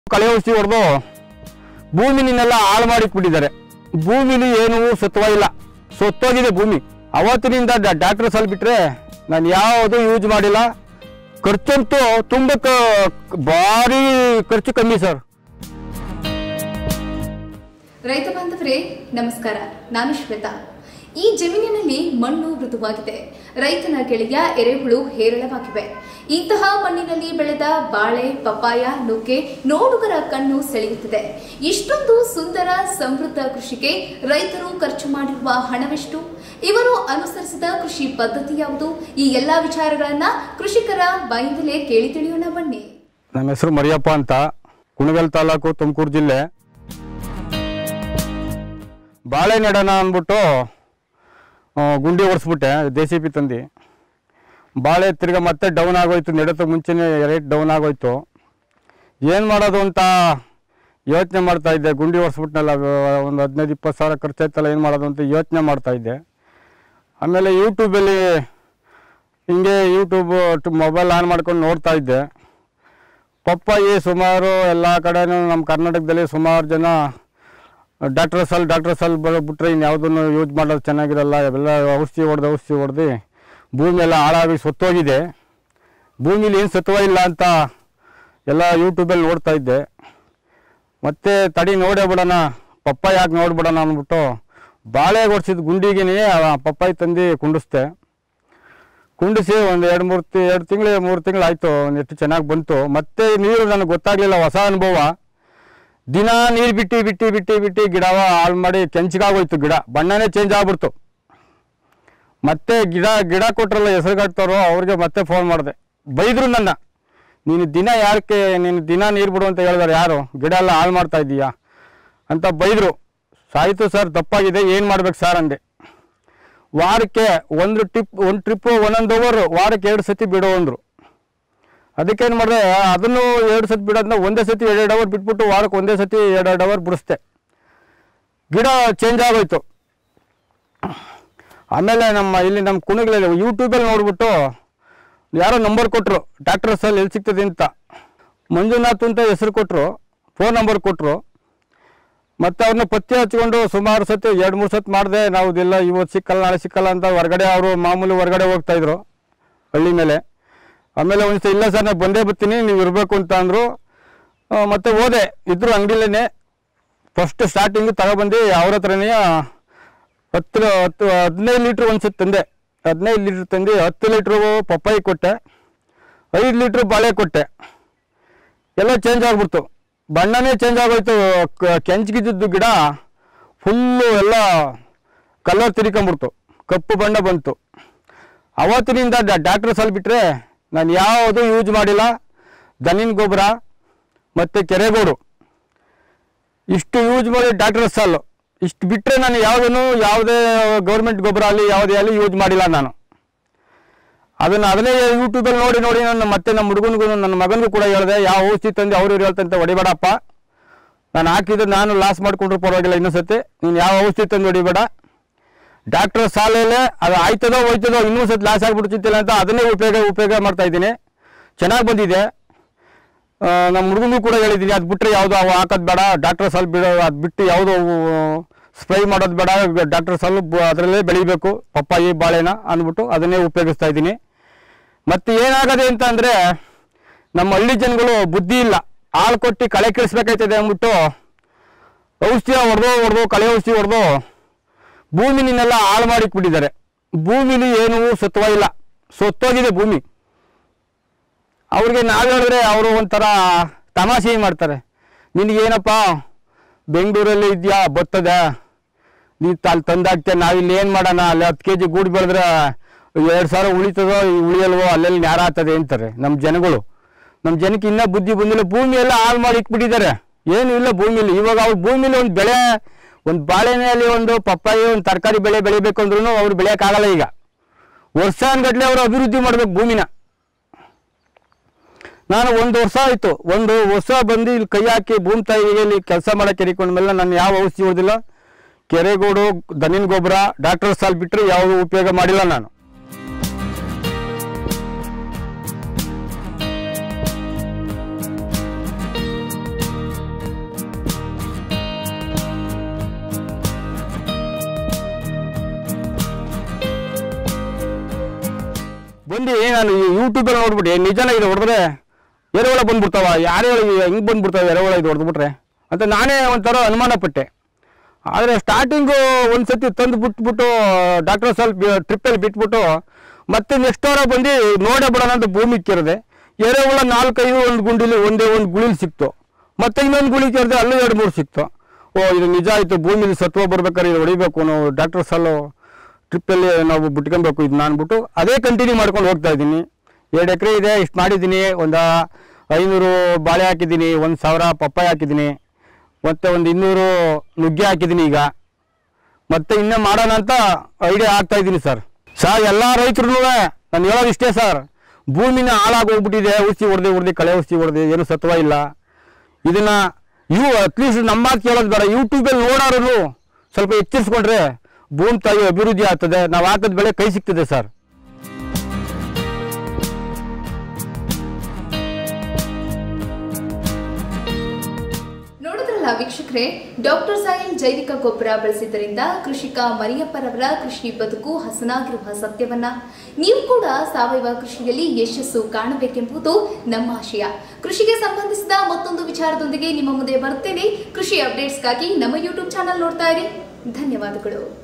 ಕಳೆ ಔಷಧಿ ಹೊಡೆದು ಭೂಮಿನೆಲ್ಲ ಹಾಳು ಮಾಡಿಟ್ಬಿಟ್ಟಿದ್ದಾರೆ. ಭೂಮಿಲಿ ಏನೂ ಸತ್ವ ಇಲ್ಲ, ಸತ್ತೋಗಿದೆ ಭೂಮಿ. ಅವತ್ತಿನಿಂದ ಡಾಕ್ಟರ್ ಸಾಲ್ ಬಿಟ್ಟರೆ ನಾನು ಯಾವುದು ಯೂಸ್ ಮಾಡಿಲ್ಲ. ಖರ್ಚಂತೂ ತುಂಬ ಭಾರಿ ಖರ್ಚು ಕಮ್ಮಿ ಸರ್. ರೈತ ಬಾಂಧವರೇ ನಮಸ್ಕಾರ, ನಾನು ಶ್ವೇತಾ. ಈ ಜಮೀನಿನಲ್ಲಿ ಮಣ್ಣು ಮೃದುವಾಗಿದೆ, ರೈತನ ಗೆಳೆಯ ಎರೆಹುಳು ಹೇರಳವಾಗಿವೆ. ಇಂತಹ ಮಣ್ಣಿನಲ್ಲಿ ಬೆಳೆದ ಬಾಳೆ, ಪಪ್ಪಾಯ, ನುಗ್ಗೆ ನೋಡುಗರ ಕಣ್ಣು ಸೆಳೆಯುತ್ತದೆ. ಇಷ್ಟೊಂದು ಸುಂದರ ಸಮೃದ್ಧ ಕೃಷಿಗೆ ರೈತರು ಖರ್ಚು ಮಾಡಿರುವ ಹಣವೆಷ್ಟು? ಇವರು ಅನುಸರಿಸಿದ ಕೃಷಿ ಪದ್ಧತಿ ಯಾವುದು? ಈ ಎಲ್ಲಾ ವಿಚಾರಗಳನ್ನ ಕೃಷಿಕರ ಬಾಯಿಂದಲೇ ಕೇಳಿ ತಿಳಿಯೋಣ ಬನ್ನಿ. ನನ್ನ ಹೆಸರು ಮರಿಯಪ್ಪ ಅಂತ, ಕುಣಗಲ್ ತಾಲೂಕು, ತುಮಕೂರು ಜಿಲ್ಲೆ. ಬಾಳೆ ನೆಡೋಣ ಅಂದ್ಬಿಟ್ಟು ಗುಂಡಿ ಓಡಿಸ್ಬಿಟ್ಟೆ, JCB ತಂದು. ಬಾಳೆ ತಿರ್ಗ ಮತ್ತೆ ಡೌನ್ ಆಗೋಯ್ತು, ನೆಡೋಕ್ಕೆ ಮುಂಚೆನೇ ರೇಟ್ ಡೌನ್ ಆಗೋಯ್ತು. ಏನು ಮಾಡೋದು ಅಂತ ಯೋಚನೆ ಮಾಡ್ತಾಯಿದ್ದೆ. ಗುಂಡಿ ಓಡಿಸ್ಬಿಟ್ನಲ್ಲ, ಒಂದು 15-20 ಸಾವಿರ ಖರ್ಚಾಯ್ತಲ್ಲ, ಏನು ಮಾಡೋದು ಅಂತ ಯೋಚನೆ ಮಾಡ್ತಾಯಿದ್ದೆ. ಆಮೇಲೆ ಯೂಟ್ಯೂಬಲ್ಲಿ ಹಿಂಗೆ ಮೊಬೈಲ್ ಆನ್ ಮಾಡ್ಕೊಂಡು ನೋಡ್ತಾಯಿದ್ದೆ. ಪಪ್ಪಾಯಿ ಸುಮಾರು ಎಲ್ಲ ಕಡೆನೂ ನಮ್ಮ ಕರ್ನಾಟಕದಲ್ಲಿ ಸುಮಾರು ಜನ ಡಾಕ್ಟರ್ ಸಾಲ್ ಬಿಟ್ಟರೆ ಇನ್ಯಾವುದನ್ನು ಯೂಸ್ ಮಾಡೋದು ಚೆನ್ನಾಗಿರಲ್ಲ, ಎಲ್ಲ ಔಷಧಿ ಹೊಡೆದು ಭೂಮಿ ಎಲ್ಲ ಹಾಳಾಗಿ ಸತ್ತೋಗಿದೆ. ಭೂಮಿಲಿ ಏನು ಸತ್ವ ಇಲ್ಲ ಅಂತ ಎಲ್ಲ ಯೂಟ್ಯೂಬಲ್ಲಿ ನೋಡ್ತಾ ಇದ್ದೆ. ಮತ್ತು ತಡಿ ನೋಡೇ ಬಿಡೋಣ, ಪಪ್ಪಾಯಿ ಹಾಕಿ ನೋಡ್ಬಿಡೋಣ ಅಂದ್ಬಿಟ್ಟು ಬಾಳೆ ಹೊಡ್ಸಿದ ಗುಂಡಿಗೆ ಪಪ್ಪಾಯಿ ತಂದು ಕುಂಡಿಸಿ ಒಂದು 2 ತಿಂಗಳು ಆಯಿತು. ಎಷ್ಟು ಚೆನ್ನಾಗಿ ಬಂತು. ಮತ್ತು ನೀರು ನನಗೆ ಗೊತ್ತಾಗಲಿಲ್ಲ, ಹೊಸ ಅನುಭವ. ದಿನ ನೀರು ಬಿಟ್ಟು ಗಿಡವ ಹಾಳು ಮಾಡಿ ಕೆಂಚಿಗಾಗೋಯ್ತು. ಗಿಡ ಬಣ್ಣನೇ ಚೇಂಜ್ ಆಗ್ಬಿಡ್ತು. ಮತ್ತೆ ಗಿಡ ಕೊಟ್ರಲ್ಲ ಹೆಸರುಗಟ್ಟೋರು, ಅವ್ರಿಗೆ ಮತ್ತೆ ಫೋನ್ ಮಾಡಿದೆ. ಬೈದರು ನನ್ನ, ನೀನು ದಿನ ನೀರು ಬಿಡು ಅಂತ ಹೇಳಿದಾರೆ ಯಾರು, ಗಿಡ ಎಲ್ಲ ಹಾಳು ಮಾಡ್ತಾ ಇದ್ದೀಯಾ ಅಂತ ಬೈದರು. ಸಾಯಿತು ಸರ್, ತಪ್ಪಾಗಿದೆ, ಏನು ಮಾಡ್ಬೇಕು ಸರ್ ಅಂದೆ. ವಾರಕ್ಕೆ ಒಂದು ಟ್ರಿಪ್ಪು 1 ಅವರ್, ವಾರಕ್ಕೆ 2 ಸತಿ ಬಿಡೋ ಅಂದರು. ಅದಕ್ಕೇನು ಮಾಡಿದೆ, ಅದನ್ನು 2 ಸತಿ ಬಿಡೋದನ್ನ ಒಂದೇ ಸತಿ 2 ಅವರ್ ಬಿಟ್ಬಿಟ್ಟು ವಾರಕ್ಕೆ ಒಂದೇ ಸತಿ 2 ಅವರ್ ಬಿಡಿಸ್ದೆ. ಗಿಡ ಚೇಂಜ್ ಆಗೋಯ್ತು. ಆಮೇಲೆ ನಮ್ಮ ಕುಣಗಲಲ್ಲಿ ಯೂಟ್ಯೂಬಲ್ಲಿ ನೋಡ್ಬಿಟ್ಟು ಯಾರೋ ನಂಬರ್ ಕೊಟ್ಟರು, ಡಾಕ್ಟರ್ ಸಾಲ್ ಎಲ್ಲಿ ಸಿಗ್ತದೆ ಅಂತ. ಮಂಜುನಾಥ್ ಅಂತ ಹೆಸರು ಕೊಟ್ಟರು, ಫೋನ್ ನಂಬರ್ ಕೊಟ್ಟರು. ಮತ್ತು ಅವ್ರನ್ನ ಪತ್ತೆ ಹಚ್ಕೊಂಡು ಸುಮಾರು ಸತಿ 2-3 ಸತಿ ಮಾಡಿದೆ. ನಾವು ಇದೆಲ್ಲ ಇವತ್ತು ಸಿಕ್ಕಲ್ಲ, ನಾಳೆ ಸಿಕ್ಕಲ್ಲ ಅಂತ ಅವರು ಮಾಮೂಲಿ ಹೊರಗಡೆ ಹೋಗ್ತಾಯಿದ್ರು ಹಳ್ಳಿ ಮೇಲೆ. ಆಮೇಲೆ ಒಂದು ಇಲ್ಲ ಸರ್, ನಾನು ಬಂದೇ ಬರ್ತೀನಿ, ನೀವು ಇರಬೇಕು ಅಂತ ಅಂದರು. ಮತ್ತು ಹೋದೆ, ಇದ್ದರು ಅಂಗಡಿಲೇ. ಫಸ್ಟ್ ಸ್ಟಾರ್ಟಿಂಗು ತಗೊಬಂದು ಅವ್ರ ಹತ್ರನೇ 15 ಲೀಟ್ರ್ ಒಂದು ಸತಿ ತಂದೆ. 15 ಲೀಟ್ರ್ ತಂದು 10 ಲೀಟ್ರು ಪಪ್ಪಾಯಿ ಕೊಟ್ಟೆ, 5 ಲೀಟ್ರ್ ಬಾಳೆ ಕೊಟ್ಟೆ. ಎಲ್ಲ ಚೇಂಜ್ ಆಗಿಬಿಡ್ತು, ಬಣ್ಣನೇ ಚೇಂಜ್ ಆಗೋಯ್ತು. ಕೆಂಚಿಗಿದ್ದು ಗಿಡ ಫುಲ್ಲು ಎಲ್ಲ ಕಲರ್ ತಿರ್ಕೊಂಬಿಡ್ತು, ಕಪ್ಪು ಬಣ್ಣ ಬಂತು. ಅವತ್ತಿನಿಂದ ಡಾಕ್ಟರ್ ಸಾಲ್ ಬಿಟ್ಟರೆ ನಾನು ಯಾವುದು ಯೂಸ್ ಮಾಡಿಲ್ಲ. ದನಿನ ಗೊಬ್ಬರ ಮತ್ತು ಕೆರೆಗೋಡು ಇಷ್ಟು ಯೂಸ್ ಮಾಡಿ ಡಾಕ್ಟರ್ ಸಾಲು. ಇಷ್ಟು ಬಿಟ್ಟರೆ ನಾನು ಯಾವುದೇ ಗೌರ್ಮೆಂಟ್ ಗೊಬ್ಬರ ಅಲ್ಲಿ ಯಾವುದೇ ಅಲ್ಲಿ ಯೂಸ್ ಮಾಡಿಲ್ಲ ನಾನು. ಅದನ್ನೇ ಯೂಟ್ಯೂಬಲ್ಲಿ ನೋಡಿ ನಾನು ಮತ್ತೆ ನಮ್ಮ ಹುಡುಗನಿಗೂ ನನ್ನ ಮಗನಿಗೂ ಕೂಡ ಹೇಳಿದೆ, ಯಾವ ಔಷಧಿ ತಂದು ಅವ್ರು ಹೇಳ್ತಂತೆ ಹೊಡಿಬೇಡಪ್ಪ, ನಾನು ಹಾಕಿದ್ದು ನಾನು ಲಾಸ್ ಮಾಡಿಕೊಂಡ್ರು ಪರವಾಗಿಲ್ಲ, ಇನ್ನೊಂದ್ಸತಿ ನೀನು ಯಾವ ಔಷಧಿ ತಂದು ಹೊಡಿಬೇಡ. ಡಾಕ್ಟರ್ ಸಾಲಲ್ಲೇ ಅದು ಆಯ್ತದೋ ಹೋಯ್ತದೋ, ಇನ್ನೂ ಸತಿ ಲಾಸ್ ಆಗಿಬಿಡ್ತಿಲ್ಲ ಅಂತ ಅದನ್ನೇ ಉಪಯೋಗ ಮಾಡ್ತಾಯಿದ್ದೀನಿ. ಚೆನ್ನಾಗಿ ಬಂದಿದೆ. ನಮ್ಮ ಹುಡುಗನಿಗೂ ಕೂಡ ಹೇಳಿದ್ದೀನಿ, ಅದು ಬಿಟ್ಟರೆ ಯಾವುದೋ ಅವು ಹಾಕೋದು ಬೇಡ, ಡಾಕ್ಟರ್ ಸಾಲ್ ಬಿಡೋ, ಅದು ಬಿಟ್ಟು ಯಾವುದೋ ಸ್ಪ್ರೈ ಮಾಡೋದು ಬೇಡ, ಡಾಕ್ಟರ್ ಸಾಲ್ ಅದರಲ್ಲೇ ಬೆಳಿಬೇಕು ಪಪ್ಪಾಯಿ ಬಾಳೆನ ಅಂದ್ಬಿಟ್ಟು ಅದನ್ನೇ ಉಪಯೋಗಿಸ್ತಾ ಇದ್ದೀನಿ. ಮತ್ತು ಏನಾಗದೆ ಅಂತ ಅಂದರೆ, ನಮ್ಮ ಹಳ್ಳಿ ಜನಗಳು ಬುದ್ಧಿ ಇಲ್ಲ, ಹಾಲು ಕೊಟ್ಟು ಕಳೆ ಕಳಿಸ್ಬೇಕಾಯ್ತದೆ ಅಂದ್ಬಿಟ್ಟು ಔಷಧಿ ಹೊಡೆದು ಕಳೆ ಔಷಧಿ ಹೊಡೆದು ಭೂಮಿನೆಲ್ಲ ಹಾಳು ಮಾಡಿಟ್ಬಿಟ್ಟಿದ್ದಾರೆ. ಭೂಮಿಲಿ ಏನೂ ಸತ್ವ ಇಲ್ಲ, ಸತ್ತೋಗಿದೆ ಭೂಮಿ. ಅವ್ರಿಗೆ ನಾವು ಹೇಳಿದ್ರೆ ಅವರು ಒಂಥರ ತಮಾಷೆ ಮಾಡ್ತಾರೆ. ನಿನಗೇನಪ್ಪ ಬೆಂಗಳೂರಲ್ಲಿ ಇದೆಯಾ, ಬರ್ತದೆ, ನೀನು ಅಲ್ಲಿ ತಂದಾಗ್ತೀಯ, ನಾವಿಲ್ಲಿ ಏನು ಮಾಡೋಣ, ಅಲ್ಲಿ 10 kg ಗೂಡು ಬೆಳೆದ್ರೆ 2,000 ಉಳಿತದೋ ಉಳಿಯಲ್ವೋ, ಅಲ್ಲೆಲ್ಲಿ ನ್ಯಾರ ಆಗ್ತದೆ ಅಂತಾರೆ ನಮ್ಮ ಜನಗಳು. ನಮ್ಮ ಜನಕ್ಕೆ ಇನ್ನೂ ಬುದ್ಧಿ ಬಂದಿಲ್ಲ. ಭೂಮಿ ಎಲ್ಲ ಹಾಳು ಮಾಡಿ ಇಟ್ಬಿಟ್ಟಿದ್ದಾರೆ, ಏನೂ ಇಲ್ಲ ಭೂಮಿಲಿ. ಇವಾಗ ಅವ್ರ ಭೂಮಿಲಿ ಒಂದು ಬೆಳೆ, ಒಂದು ಬಾಳೆನಲ್ಲಿ ಒಂದು ಪಪ್ಪಾಯಿ, ಒಂದು ತರಕಾರಿ ಬೆಳಿಬೇಕು ಅಂದ್ರೂ ಅವ್ರು ಬೆಳೆಯೋಕ್ಕಾಗಲ್ಲ. ಈಗ ವರ್ಷಾನ್ಗಟ್ಲೆ ಅವರು ಅಭಿವೃದ್ಧಿ ಮಾಡ್ಬೇಕು ಭೂಮಿನ. ನಾನು 1 ವರ್ಷ ಆಯಿತು, 1 ವರ್ಷ ಬಂದು ಇಲ್ಲಿ ಕೈ ಹಾಕಿ ಭೂಮಿ ತಾಯಿಗೆ ಇಲ್ಲಿ ಕೆಲಸ ಮಾಡೋಕ್ಕೆ ಕೆರಿಕೊಂಡ್ಮೇಲೆ ನಾನು ಯಾವ ಔಷಧಿ ಹೊಡೆದಿಲ್ಲ. ಕೆರೆಗೋಡು, ದನಿನ ಗೊಬ್ಬರ, ಡಾಕ್ಟರ್ ಸಾಲ್ ಬಿಟ್ಟರೆ ಯಾವುದೂ ಉಪಯೋಗ ಮಾಡಿಲ್ಲ ನಾನು. ಬಂದು ನಾನು ಯೂಟ್ಯೂಬಲ್ಲಿ ನೋಡ್ಬಿಟ್ಟು ನಿಜನ ಇದು ಹೊಡೆದ್ರೆ ಎರೆಹುಳ ಬಂದ್ಬಿಡ್ತಾವ, ಯಾರು ಹಿಂಗೆ ಬಂದ್ಬಿಡ್ತಾವೆ ಎರೆಹುಳ ಇದು ಹೊಡೆದ್ಬಿಟ್ರೆ ಅಂತ ನಾನೇ ಒಂಥರ ಅನುಮಾನ ಪಟ್ಟೆ. ಆದರೆ ಸ್ಟಾರ್ಟಿಂಗು ಒಂದು ಸತಿ ತಂದು ಬಿಟ್ಬಿಟ್ಟು ಡಾಕ್ಟರ್ ಸ್ವಲ್ಪ ಟ್ರಿಪ್ಪಲ್ಲಿ ಬಿಟ್ಬಿಟ್ಟು ಮತ್ತೆ ನೆಕ್ಸ್ಟ್ ವಾರ ಬಂದು ನೋಡೇ ಬಿಡೋಣ ಅಂತ ಭೂಮಿಗೆ ಕೇರಿದೆ. ಎರೆಹುಳ 4-5 ಒಂದು ಗುಂಡಿಲಿ ಒಂದೇ ಒಂದು ಗುಳಿಲಿ ಸಿಕ್ತು. ಮತ್ತೆ ಇನ್ನೊಂದು ಗುಳಿ ಕೇರಿದೆ, ಅಲ್ಲೂ 2-3 ಸಿಕ್ತು. ಇದು ನಿಜ ಆಯಿತು, ಭೂಮಿಲಿ ಸತ್ವ ಬರ್ಬೇಕಾದ್ರೆ ಇದು ಹೊಡಿಬೇಕು, ನಾವು ಡಾಕ್ಟರ್ ಸಲ್ಲು ಟ್ರಿಪ್ಪಲ್ಲಿ ನಾವು ಬಿಟ್ಕೊಬೇಕು ಇದನ್ನ ಅಂದ್ಬಿಟ್ಟು ಅದೇ ಕಂಟಿನ್ಯೂ ಮಾಡ್ಕೊಂಡು ಹೋಗ್ತಾ ಇದ್ದೀನಿ. 2 ಎಕರೆ ಇದೆ, ಇಷ್ಟು ಮಾಡಿದ್ದೀನಿ. ಒಂದು 500 ಬಾಳೆ ಹಾಕಿದ್ದೀನಿ, 1000 ಪಪ್ಪಾಯ ಹಾಕಿದ್ದೀನಿ, ಮತ್ತು ಒಂದು 200 ನುಗ್ಗೆ ಹಾಕಿದ್ದೀನಿ. ಈಗ ಮತ್ತೆ ಇನ್ನೂ ಮಾಡೋಣ ಅಂತ ಐಡಿಯಾ ಆಗ್ತಾ ಇದ್ದೀನಿ ಸರ್. ಎಲ್ಲ ರೈತರು ನಾನು ಹೇಳೋದು ಇಷ್ಟೇ ಸರ್, ಭೂಮಿನ ಹಾಳಾಗೋಗ್ಬಿಟ್ಟಿದೆ, ಔಷಧಿ ಹೊಡೆದು ಕಳೆ ಔಷಧಿ ಹೊಡೆದು ಏನು ಸತ್ವ ಇಲ್ಲ. ಇದನ್ನು ಅಟ್ಲೀಸ್ಟ್ ನಮ್ಮ ಮಾತು ಕೇಳೋದು ಬೇಡ, ಯೂಟ್ಯೂಬಲ್ಲಿ ನೋಡೋರು ಸ್ವಲ್ಪ ಎಚ್ಚರಿಸ್ಕೊಂಡ್ರೆ ಭೂಮಿ ತಾಯಿ ಅಭಿವೃದ್ಧಿ ಆಗ್ತದೆ, ನಾವು ಹಾಕಿದ ಬೆಳೆ ಕೈ ಸಿಗ್ತದೆ ಸರ್. ನೋಡಿದ್ರಲ್ಲ ವೀಕ್ಷಕರೇ, ಡಾಕ್ಟರ್ ಸಾಯಿಲ್ ಜೈವಿಕ ಗೊಬ್ಬರ ಬಳಸಿದ್ದರಿಂದ ಕೃಷಿಕ ಮರಿಯಪ್ಪರವರ ಕೃಷಿ ಬದುಕು ಹಸನಾಗಿರುವ ಸತ್ಯವನ್ನ ನೀವು ಕೂಡ ಸಾವಯವ ಕೃಷಿಯಲ್ಲಿ ಯಶಸ್ಸು ಕಾಣಬೇಕೆಂಬುದು ನಮ್ಮ ಆಶಯ. ಕೃಷಿಗೆ ಸಂಬಂಧಿಸಿದ ಮತ್ತೊಂದು ವಿಚಾರದೊಂದಿಗೆ ನಿಮ್ಮ ಮುಂದೆ ಬರುತ್ತೇನೆ. ಕೃಷಿ ಅಪ್ಡೇಟ್ಸ್ಗಾಗಿ ನಮ್ಮ ಯೂಟ್ಯೂಬ್ ಚಾನೆಲ್ ನೋಡ್ತಾ ಇರಿ. ಧನ್ಯವಾದಗಳು.